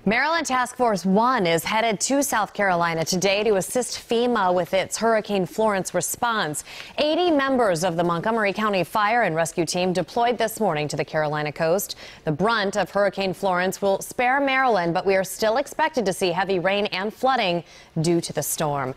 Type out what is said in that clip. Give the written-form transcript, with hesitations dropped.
Maryland Task Force 1 is headed to South Carolina today to assist FEMA with its Hurricane Florence response. 80 members of the Montgomery County Fire and Rescue Team deployed this morning to the Carolina coast. The brunt of Hurricane Florence will spare Maryland, but we are still expected to see heavy rain and flooding due to the storm.